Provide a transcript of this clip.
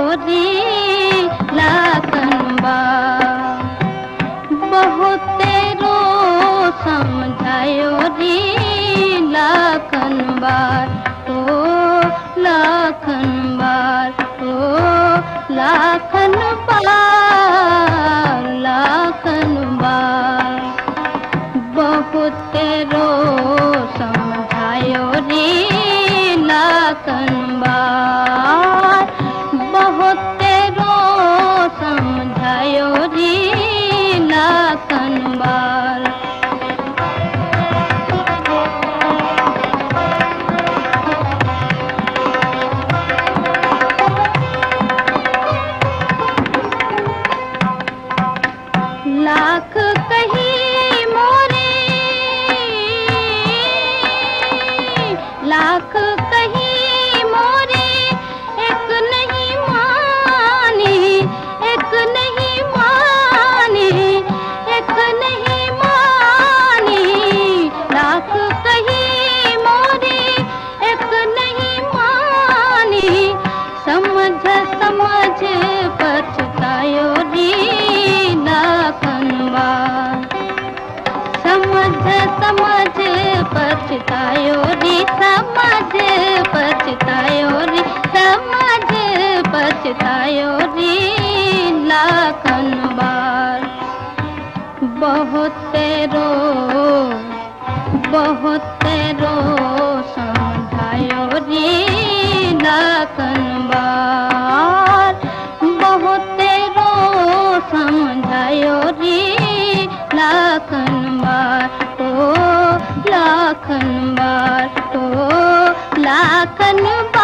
रे लाखन बार, बहुतेरो समझायो रे लाखन बार, ओ लाखन बार, ओ लाखन बार, लाखन बार, बहुतेरो समझायो रे लाखन बार, बहुतेरो समझायो रे लाखन बार। लाख कही मोरे, लाख कही मोरे, एक नहीं मानी, एक नहीं मानी, एक नहीं मानी, लाख कही मोरे, एक नहीं मानी, समझ समझ पछतायो रे लाखन बार, समझ समझ पछतायो रे, समझ पछतायो रे, समझ पछतायो रे लाखन बार, बहुतेरो बहुतेरो समझायो रे लाखन बार, बहुतेरो समझायो रे लाखन बार, ओ लाखन बार, ओ लाखन बार।